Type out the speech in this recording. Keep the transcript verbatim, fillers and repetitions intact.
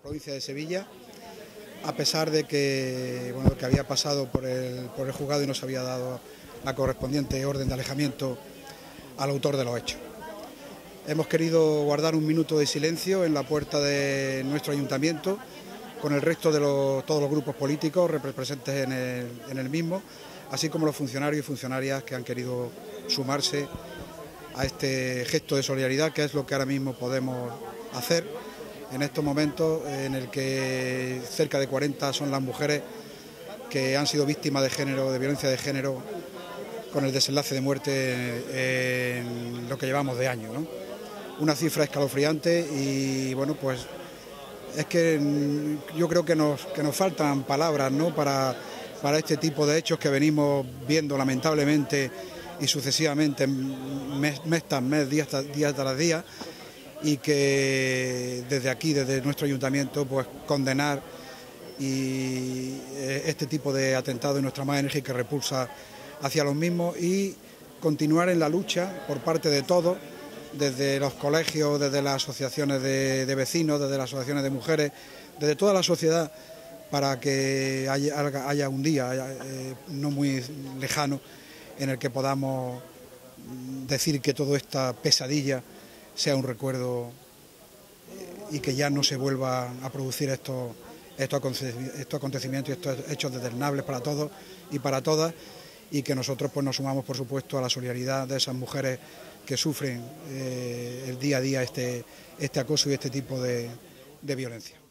provincia de Sevilla, a pesar de que, bueno, que había pasado por el, por el juzgado y no se había dado la correspondiente orden de alejamiento al autor de los hechos. Hemos querido guardar un minuto de silencio en la puerta de nuestro ayuntamiento con el resto de los, todos los grupos políticos presentes en el, en el mismo, así como los funcionarios y funcionarias que han querido sumarse a este gesto de solidaridad, que es lo que ahora mismo podemos hacer en estos momentos en el que cerca de cuarenta son las mujeres que han sido víctimas de género, de violencia de género, con el desenlace de muerte en lo que llevamos de año, ¿no? Una cifra escalofriante y bueno, pues es que yo creo que nos, que nos faltan palabras, ¿no?, para, para este tipo de hechos que venimos viendo lamentablemente y sucesivamente mes, mes tras mes, día tras día, tras día, y que desde aquí, desde nuestro ayuntamiento, pues condenar y este tipo de atentados y nuestra más enérgica repulsa hacia los mismos y continuar en la lucha por parte de todos, desde los colegios, desde las asociaciones de, de vecinos, desde las asociaciones de mujeres, desde toda la sociedad, para que haya, haya un día haya, eh, no muy lejano en el que podamos decir que toda esta pesadilla sea un recuerdo y que ya no se vuelva a producir estos, estos acontecimientos y estos hechos desdenables para todos y para todas, y que nosotros pues nos sumamos por supuesto a la solidaridad de esas mujeres que sufren eh, el día a día este, este acoso y este tipo de, de violencia.